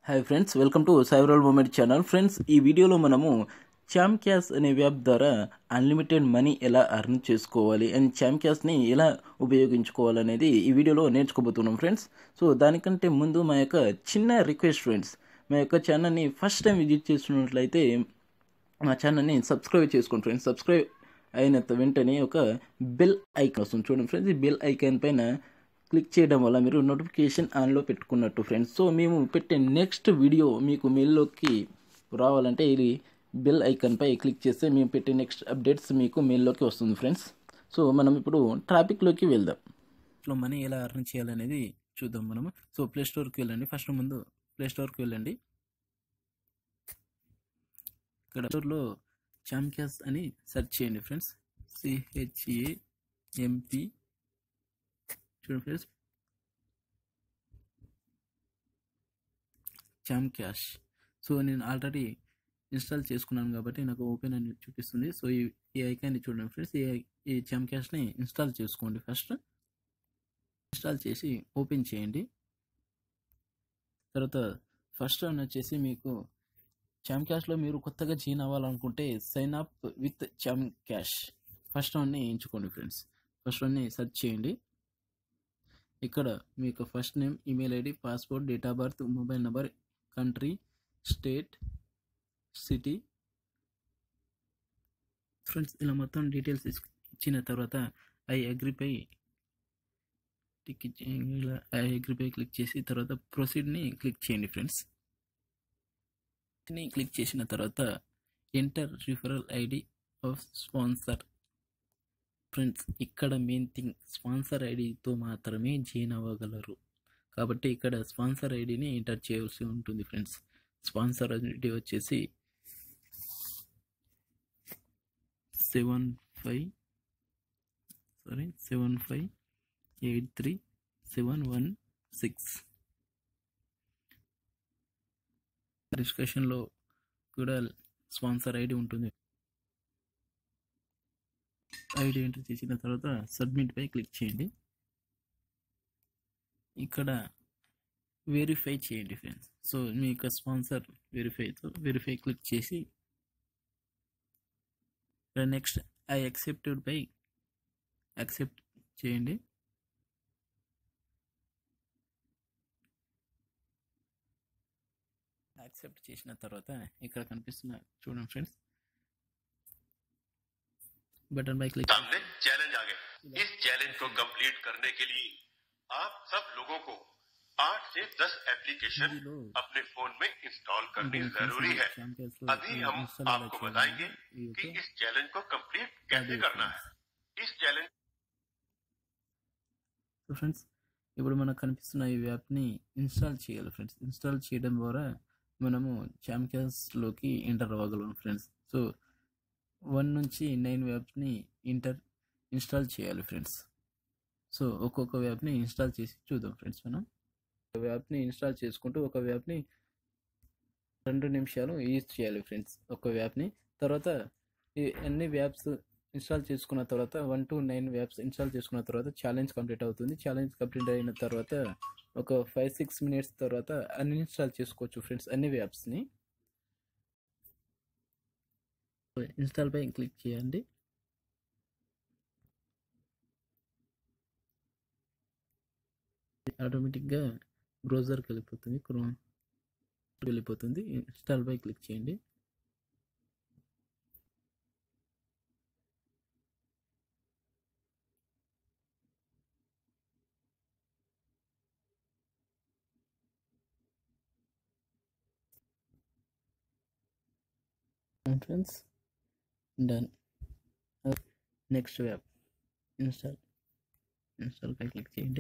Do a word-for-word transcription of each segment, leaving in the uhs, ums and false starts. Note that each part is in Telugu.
Hi friends, welcome to cyberal moment channel. Friends, ఈ వీడియోలో మనము చామ్ క్యాష్ అనే యాప్ ద్వారా అన్లిమిటెడ్ మనీ ఎలా అర్న్ చేసుకోవాలి అండ్ చామ్ క్యాష్ని ఎలా ఉపయోగించుకోవాలనేది ఈ వీడియోలో నేర్చుకోబోతున్నాం ఫ్రెండ్స్. సో దానికంటే ముందు మా యొక్క చిన్న రిక్వెస్ట్ ఫ్రెండ్స్, మా యొక్క ఛానల్ని ఫస్ట్ టైం విజిట్ చేస్తున్నట్లయితే మా ఛానల్ని సబ్స్క్రైబ్ చేసుకోండి ఫ్రెండ్స్. సబ్స్క్రైబ్ అయిన వెంటనే ఒక బెల్ ఐకాన్ వస్తుంది చూడండి ఫ్రెండ్స్. ఈ బెల్ ఐకాన్ పైన క్లిక్ చేయడం వల్ల మీరు నోటిఫికేషన్ ఆన్లో పెట్టుకున్నట్టు ఫ్రెండ్స్. సో మేము పెట్టే నెక్స్ట్ వీడియో మీకు మెయిల్లోకి రావాలంటే ఇది బెల్ ఐకాన్పై క్లిక్ చేస్తే మేము పెట్టే నెక్స్ట్ అప్డేట్స్ మీకు మెయిల్లోకి వస్తుంది ఫ్రెండ్స్. సో మనం ఇప్పుడు టాపిక్లోకి వెళ్దాం. సో మనీ ఎలా అర్న్ చేయాలనేది చూద్దాం మనము. సో ప్లే స్టోర్కి వెళ్ళండి. ఫస్ట్ ముందు ప్లే స్టోర్కి వెళ్ళండి. ఇక్కడ స్టోర్లో చామ్ క్యాష్ అని సెర్చ్ చేయండి ఫ్రెండ్స్. సిహెచ్ఏఎంపి చూడండి ఫ్రెండ్స్, చామ్ క్యాష్. సో నేను ఆల్రెడీ ఇన్స్టాల్ చేసుకున్నాను కాబట్టి నాకు ఓపెన్ అని చూపిస్తుంది. సో ఈ ఈ ఐకాన్ని చూడండి ఫ్రెండ్స్. ఈ ఈ చామ్ క్యాష్ని ఇన్స్టాల్ చేసుకోండి. ఫస్ట్ ఇన్స్టాల్ చేసి ఓపెన్ చేయండి. తర్వాత ఫస్ట్ వన్ వచ్చేసి మీకు చామ్ క్యాష్లో మీరు కొత్తగా జాయిన్ అవ్వాలనుకుంటే sign up with champ cash first వన్ని ఎంచుకోండి ఫ్రెండ్స్. ఫస్ట్ వన్ని సెర్చ్ చేయండి. ఇక్కడ మీకు first name, email ID, passport, date of birth, mobile number, country, state, city friends ఇలా మొత్తం డీటెయిల్స్ ఇచ్చిన తర్వాత ఐ అగ్రీపై టిక్ ఇలా ఐ అగ్రీపై క్లిక్ చేసి తర్వాత ప్రొసీడ్ని క్లిక్ చేయండి ఫ్రెండ్స్. క్లిక్ చేసిన తర్వాత enter referral ID of sponsor friends. ఇక్కడ మెయిన్ థింగ్ స్పాన్సర్ ఐడితో మాత్రమే జాయిన్ అవ్వగలరు కాబట్టి ఇక్కడ స్పాన్సర్ ఐడిని ఎంటర్ చేయాల్సి ఉంటుంది ఫ్రెండ్స్. స్పాన్సర్ ఐడి వచ్చేసి seven five sorry seven five eight three seven one six. డిస్కషన్లో కూడా స్పాన్సర్ ఐడి ఉంటుంది. ఐడి ఎంటర్ చేసిన తర్వాత సబ్మిట్ పై క్లిక్ చేయండి. ఇక్కడ వెరిఫై చేయండి ఫ్రెండ్స్. సో మీ యొక్క స్పాన్సర్ వెరిఫైతో వెరిఫై క్లిక్ చేసి నెక్స్ట్ ఐ యాక్సెప్టెడ్ పై యాక్సెప్ట్ చేయండి. యాక్సెప్ట్ చేసిన తర్వాత ఇక్కడ కనిపిస్తున్న చూడండి ఫ్రెండ్స్ बटन बाय क्लिक सामने चैलेंज आ गए. इस चैलेंज को कंप्लीट करने के लिए आप सब लोगों को आठ से दस एप्लीकेशन अपने फोन में इंस्टॉल करनी जरूरी है. अभी हम आपको बताएंगे कि इस चैलेंज को कंप्लीट कैसे करना है. इस चैलेंज तो फ्रेंड्स ఇప్పుడు మనకు కనిపిస్తున్న ఈ యాప్ని ఇన్స్టాల్ చేయాలి ఫ్రెండ్స్. ఇన్స్టాల్ చేయడం ద్వారా మనము చామ్ క్యాష్లోకి ఎంటర్ అవ్వగలం ఫ్రెండ్స్. సో వన్ నుంచి నైన్ యాప్స్ని ఇంటర్ ఇన్స్టాల్ చేయాలి ఫ్రెండ్స్. సో ఒక్కొక్క యాప్ని ఇన్స్టాల్ చేసి చూద్దాం ఫ్రెండ్స్. మనం ఒక యాప్ని ఇన్స్టాల్ చేసుకుంటూ ఒక యాప్ని రెండు నిమిషాలు యూజ్ చేయాలి ఫ్రెండ్స్ ఒక యాప్ని. తర్వాత ఈ అన్ని యాప్స్ ఇన్స్టాల్ చేసుకున్న తర్వాత one to nine apps install చేసుకున్న తర్వాత ఛాలెంజ్ కంప్లీట్ అవుతుంది. ఛాలెంజ్ కంప్లీట్ అయిన తర్వాత ఒక ఫైవ్ సిక్స్ మినిట్స్ తర్వాత అన్ఇన్స్టాల్ చేసుకోవచ్చు ఫ్రెండ్స్ అన్ని యాప్స్ని. ఇన్స్టాల్ పై క్లిక్ చేయండి. ఆటోమేటిక్గా బ్రౌజర్కి వెళ్ళిపోతుంది, క్రోమ్ వెళ్ళిపోతుంది. ఇన్స్టాల్ పై క్లిక్ చేయండి. Friends done. Next app install install పై క్లిక్ చేయండి.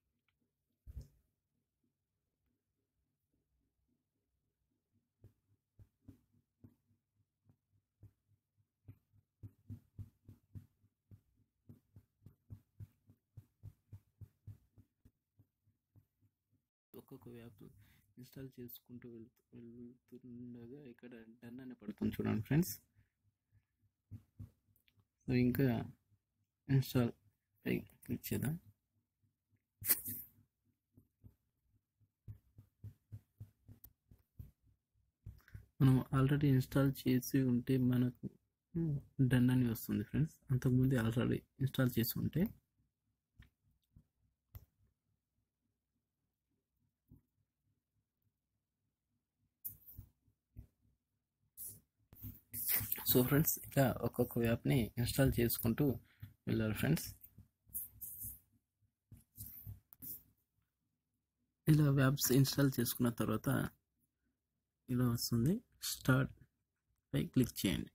ఒక్కొక్క యాప్ ఇన్స్టాల్ చేసుకుంటూ వెళ్తూ వెళ్తుండగా ఇక్కడ డన్ అని పడుతుంది చూడండి ఫ్రెండ్స్. సో ఇంకా ఇన్స్టాల్ పై క్లిక్ చేద్దాం. మనం ఆల్రెడీ ఇన్స్టాల్ చేసి ఉంటే మనకు డన్ అని వస్తుంది ఫ్రెండ్స్. అంతకుముందే ఆల్రెడీ ఇన్స్టాల్ చేసి ఉంటే సో ఫ్రెండ్స్ ఇలా ఒక్కొక్క యాప్ని ఇన్స్టాల్ చేసుకుంటూ వెళ్ళాలి ఫ్రెండ్స్. ఇలా యాప్స్ ఇన్స్టాల్ చేసుకున్న తర్వాత ఇలా వస్తుంది, స్టార్ట్ పై క్లిక్ చేయండి.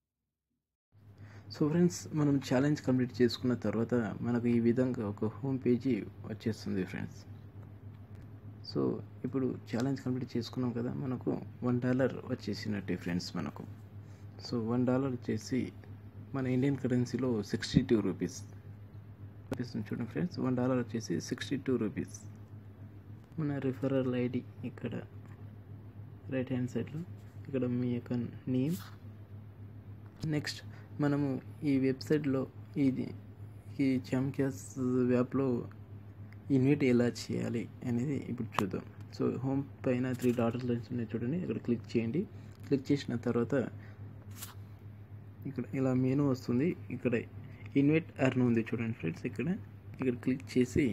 సో ఫ్రెండ్స్ మనం ఛాలెంజ్ కంప్లీట్ చేసుకున్న తర్వాత మనకు ఈ విధంగా ఒక హోమ్ పేజీ వచ్చేస్తుంది ఫ్రెండ్స్. సో ఇప్పుడు ఛాలెంజ్ కంప్లీట్ చేసుకున్నాం కదా, మనకు వన్ డాలర్ వచ్చేసినట్టే ఫ్రెండ్స్ మనకు. సో వన్ డాలర్ వచ్చేసి మన ఇండియన్ కరెన్సీలో సిక్స్టీ టూ రూపీస్ చూడండి ఫ్రెండ్స్. వన్ డాలర్ వచ్చేసి సిక్స్టీ టూ రూపీస్. మన రిఫరల్ ఐడి ఇక్కడ రైట్ హ్యాండ్ సైడ్లో ఇక్కడ మీ యొక్క నేమ్. నెక్స్ట్ మనము ఈ వెబ్సైట్లో ఇది ఈ చాంక్యాష్ యాప్లో ఇన్వైట్ ఎలా చేయాలి అనేది ఇప్పుడు చూద్దాం. సో హోమ్ పైన త్రీ డాట్స్ ఉన్నాయి చూడండి, ఇక్కడ క్లిక్ చేయండి. క్లిక్ చేసిన తర్వాత ఇక్కడ ఇలా మెనూ వస్తుంది. ఇక్కడ ఇన్వైట్ అర్న్ ఉంది చూడండి ఫ్రెండ్స్. ఇక్కడ ఇక్కడ క్లిక్ చేసి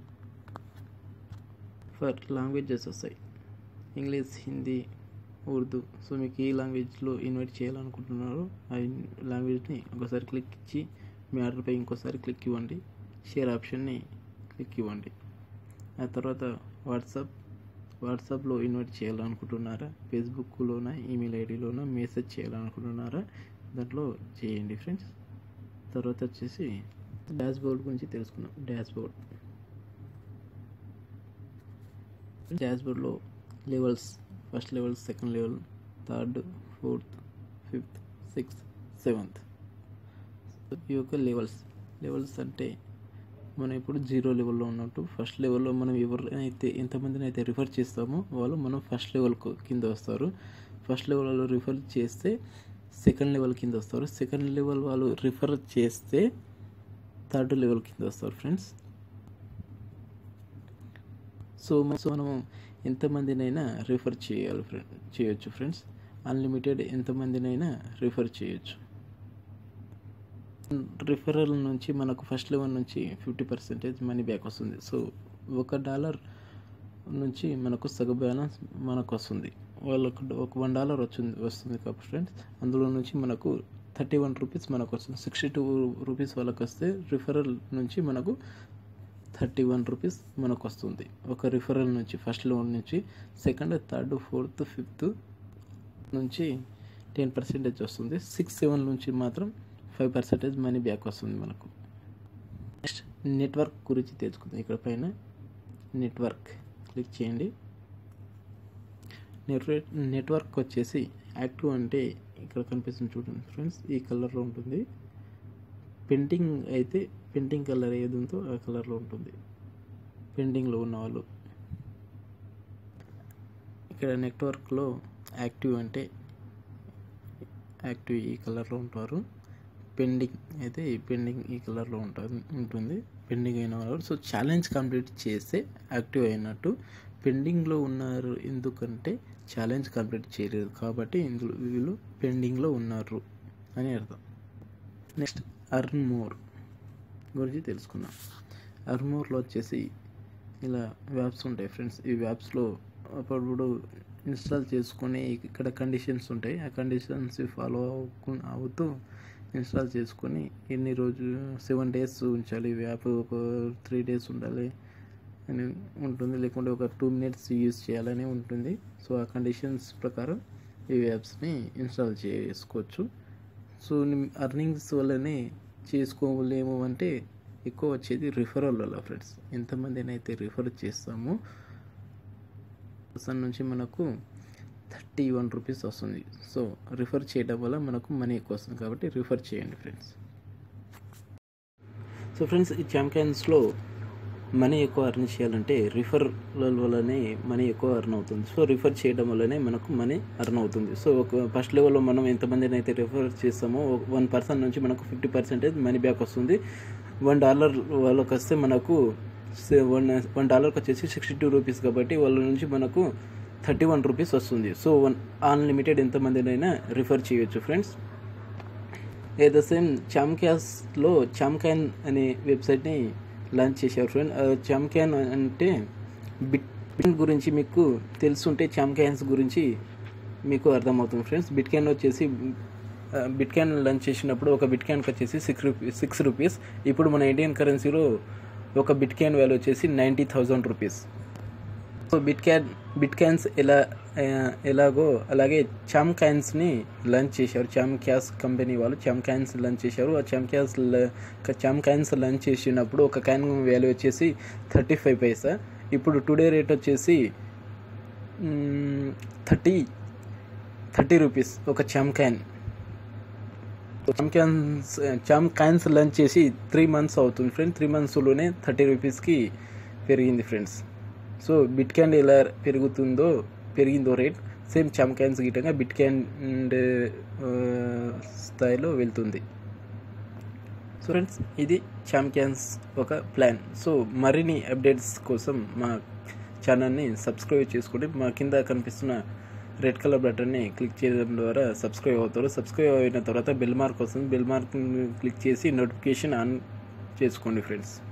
ఫర్ లాంగ్వేజెస్ వస్తాయి, ఇంగ్లీష్, హిందీ, ఉర్దూ. సో మీకు ఏ లాంగ్వేజ్లో ఇన్వైట్ చేయాలనుకుంటున్నారో ఆ లాంగ్వేజ్ని ఒకసారి క్లిక్ ఇచ్చి మీ ఆర్డర్పై ఇంకోసారి క్లిక్ ఇవ్వండి. షేర్ ఆప్షన్ని క్లిక్ ఇవ్వండి. ఆ తర్వాత వాట్సాప్ వాట్సాప్లో ఇన్వైట్ చేయాలనుకుంటున్నారా, ఫేస్బుక్లోనా, ఈమెయిల్ ఐడిలోనా మెసేజ్ చేయాలనుకుంటున్నారా, దాంట్లో చేయండి ఫ్రెండ్స్. తర్వాత వచ్చేసి డాష్ బోర్డ్ గురించి తెలుసుకున్నాం. డాష్ బోర్డ్ డాష్ బోర్డ్లో levels, first level, second level, third, fourth, fifth, sixth, seventh ఈ యొక్క లెవెల్స్. లెవెల్స్ అంటే మనం ఇప్పుడు జీరో లెవెల్లో ఉన్నట్టు. ఫస్ట్ లెవెల్లో మనం ఎవరైతే ఎంతమందిని అయితే రిఫర్ చేస్తామో వాళ్ళు మనం ఫస్ట్ లెవెల్ కింద వస్తారు. ఫస్ట్ లెవెల్లో రిఫర్ చేస్తే సెకండ్ లెవెల్ కింద వస్తారు. సెకండ్ లెవెల్ వాళ్ళు రిఫర్ చేస్తే థర్డ్ లెవెల్ కింద వస్తారు ఫ్రెండ్స్. సో మనము ఎంతమందినైనా రిఫర్ చేయాలి ఫ్రెండ్ చేయొచ్చు ఫ్రెండ్స్. అన్లిమిటెడ్ ఎంతమందినైనా రిఫర్ చేయొచ్చు. రిఫరల్ నుంచి మనకు ఫస్ట్ లెవెల్ నుంచి ఫిఫ్టీ పర్సెంటేజ్ మనీ బ్యాక్ వస్తుంది. సో ఒక డాలర్ నుంచి మనకు సగ బ్యాలెన్స్ మనకు వస్తుంది. వాళ్ళకు ఒక వన్ డాలర్ వచ్చింది వస్తుంది కాబట్టి ఫ్రెండ్స్, అందులో నుంచి మనకు థర్టీ వన్ రూపీస్ మనకు వస్తుంది. సిక్స్టీ టూ రూపీస్ వాళ్ళకి వస్తే రిఫరల్ నుంచి మనకు థర్టీ వన్ రూపీస్ మనకు వస్తుంది ఒక రిఫరల్ నుంచి. ఫస్ట్ లెవెల్ నుంచి సెకండ్, థర్డ్, ఫోర్త్, ఫిఫ్త్ నుంచి టెన్ పర్సెంటేజ్ వస్తుంది. సిక్స్ సెవెన్ నుంచి మాత్రం ఫైవ్ పర్సెంటేజ్ మనీ బ్యాక్ వస్తుంది మనకు. నెక్స్ట్ నెట్వర్క్ గురించి తెలుసుకుందాం. ఇక్కడ పైన నెట్వర్క్ క్లిక్ చేయండి. నెట్వర్క్ నెట్వర్క్ వచ్చేసి యాక్టివ్ అంటే ఇక్కడ కనిపిస్తుంది చూడండి ఫ్రెండ్స్, ఈ కలర్లో ఉంటుంది. పెండింగ్ అయితే పెండింగ్ కలర్ ఏది ఉందో ఆ కలర్లో ఉంటుంది, పెండింగ్లో ఉన్న వాళ్ళు. ఇక్కడ నెట్వర్క్లో యాక్టివ్ అంటే యాక్టివ్ ఈ కలర్లో ఉంటారు. పెండింగ్ అయితే ఈ పెండింగ్ ఈ కలర్లో ఉంటుంది ఉంటుంది పెండింగ్ అయిన వాళ్ళు. సో ఛాలెంజ్ కంప్లీట్ చేస్తే యాక్టివ్ అయినట్టు. పెండింగ్లో ఉన్నారు ఎందుకంటే ఛాలెంజ్ కంప్లీట్ చేయలేదు కాబట్టి ఇందులో వీళ్ళు పెండింగ్లో ఉన్నారు అని అర్థం. నెక్స్ట్ అర్న్ మోర్ గురించి తెలుసుకుందాం. అర్న్ మోర్లో వచ్చేసి ఇలా యాప్స్ ఉంటాయి ఫ్రెండ్స్. ఈ యాప్స్లో అప్పుడు ఇన్స్టాల్ చేసుకొని ఇక్కడ కండిషన్స్ ఉంటాయి. ఆ కండిషన్స్ ఫాలో అవుతూ ఇన్స్టాల్ చేసుకొని ఎన్ని రోజు సెవెన్ డేస్ ఉంచాలి ఈ యాప్, ఒక త్రీ డేస్ ఉండాలి అని ఉంటుంది, లేకుంటే ఒక టూ మినిట్స్ యూజ్ చేయాలని ఉంటుంది. సో ఆ కండిషన్స్ ప్రకారం ఈ యాప్స్ని ఇన్స్టాల్ చేసుకోవచ్చు. సో అర్నింగ్స్ వల్లనే చేసుకోలేము అంటే ఎక్కువ వచ్చేది రిఫరల్ వల్ల ఫ్రెండ్స్. ఎంతమందిని అయితే రిఫర్ చేస్తామో పర్సన్ నుంచి మనకు థర్టీ వన్ రూపీస్ వస్తుంది. సో రిఫర్ చేయడం వల్ల మనకు మనీ ఎక్కువ వస్తుంది కాబట్టి రిఫర్ చేయండి ఫ్రెండ్స్. సో ఫ్రెండ్స్ ఈ చాంపియన్స్లో మనీ ఎక్కువ అర్న్ చేయాలంటే రిఫర్ వల్లనే మనీ ఎక్కువ అర్న్ అవుతుంది. సో రిఫర్ చేయడం వల్లనే మనకు మనీ అర్న్ అవుతుంది. సో ఒక ఫస్ట్ లెవెల్లో మనం ఎంతమందిని అయితే రిఫర్ చేస్తామో వన్ పర్సన్ నుంచి మనకు ఫిఫ్టీ పర్సెంటేజ్ మనీ బ్యాక్ వస్తుంది. వన్ డాలర్ వాళ్ళకి వస్తే మనకు వన్ వన్ డాలర్కి వచ్చేసి సిక్స్టీ టూ రూపీస్ కాబట్టి వాళ్ళ నుంచి మనకు థర్టీ వన్ రూపీస్ వస్తుంది. సో వన్ అన్లిమిటెడ్ ఎంతమందినైనా రిఫర్ చేయొచ్చు ఫ్రెండ్స్. ఎట్ ద సేమ్ చామ్క్యాస్లో చామ్కాన్ అనే వెబ్సైట్ని లాంచ్ చేశారు ఫ్రెండ్. చామ్కాన్ అంటే బిట్ బిట్ గురించి మీకు తెలుసుంటే చామ్కాన్స్ గురించి మీకు అర్థమవుతుంది ఫ్రెండ్స్. బిట్ కాయిన్ వచ్చేసి బిట్ కాయిన్ లాంచ్ చేసినప్పుడు ఒక బిట్ కాయిన్కి వచ్చేసి సిక్స్ రూపీస్ సిక్స్ రూపీస్ ఇప్పుడు మన ఇండియన్ కరెన్సీలో ఒక బిట్ కాయిన్ వాల్యూ వచ్చేసి ninety thousand rupees. So bitcoin bitcoins ఎలా ఎలాగో అలాగే చామ్ కాయిన్స్ని లాంచ్ చేశారు. చామ్ క్యాస్ కంపెనీ వాళ్ళు చామ్ కాయిన్స్ లాంచ్ చేశారు. ఆ చామ్ క్యాస్ చామ్ కాయిన్స్ లాంచ్ చేసినప్పుడు ఒక కాయిన్ వాల్యూ వచ్చేసి థర్టీ ఫైవ్ పైసా. ఇప్పుడు టుడే రేట్ వచ్చేసి థర్టీ థర్టీ రూపీస్ ఒక చామ్ కాయిన్. చామ్ కాయిన్స్ చామ్ కాయిన్స్ లాంచ్ చేసి త్రీ మంత్స్ అవుతుంది ఫ్రెండ్స్. త్రీ మంత్స్లోనే థర్టీ రూపీస్కి పెరిగింది ఫ్రెండ్స్. సో బిట్ కాయిన్ ఎలా పెరుగుతుందో పెరిగిందో రేట్ సేమ్ చామ్ కాయిన్స్ గిట్టంగా బిట్ కాయిన్ స్థాయిలో వెళ్తుంది. సో ఫ్రెండ్స్ ఇది చామ్ కాయిన్స్ ఒక ప్లాన్. సో మరిన్ని అప్డేట్స్ కోసం మా ఛానల్ని సబ్స్క్రైబ్ చేసుకోండి. మా కింద కనిపిస్తున్న రెడ్ కలర్ బటన్ని క్లిక్ చేయడం ద్వారా సబ్స్క్రైబ్ అవుతారు. సబ్స్క్రైబ్ అయిన తర్వాత బెల్ మార్క్ వస్తుంది. బెల్ మార్క్ క్లిక్ చేసి నోటిఫికేషన్ ఆన్ చేసుకోండి ఫ్రెండ్స్.